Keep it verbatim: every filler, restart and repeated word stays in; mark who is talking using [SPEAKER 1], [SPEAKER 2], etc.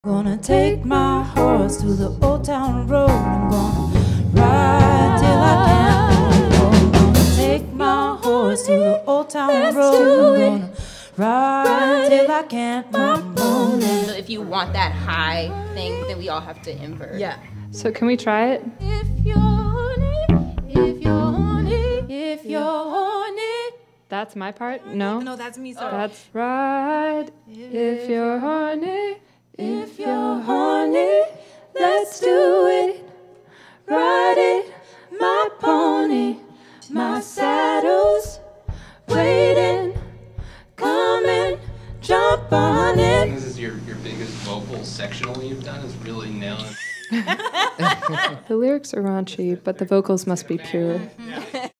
[SPEAKER 1] Gonna take my horse to the old town road. I'm gonna ride till I can't no more. I'm gonna take my horse to the old town road. I'm gonna ride till I can't no more.
[SPEAKER 2] So if you want that high thing, then we all have to invert.
[SPEAKER 3] Yeah.
[SPEAKER 4] So can we try it?
[SPEAKER 1] If you're horny, if you're horny, if you're horny.
[SPEAKER 4] That's my part? No?
[SPEAKER 3] No, that's me, sorry.
[SPEAKER 4] That's right. If you're horny,
[SPEAKER 1] If you're horny, let's do it. Ride it, my pony, my saddle's waiting. Come and jump on it.
[SPEAKER 5] This is your, your biggest vocal sectional you've done is really nailing.
[SPEAKER 4] the lyrics are raunchy, but the vocals must be pure.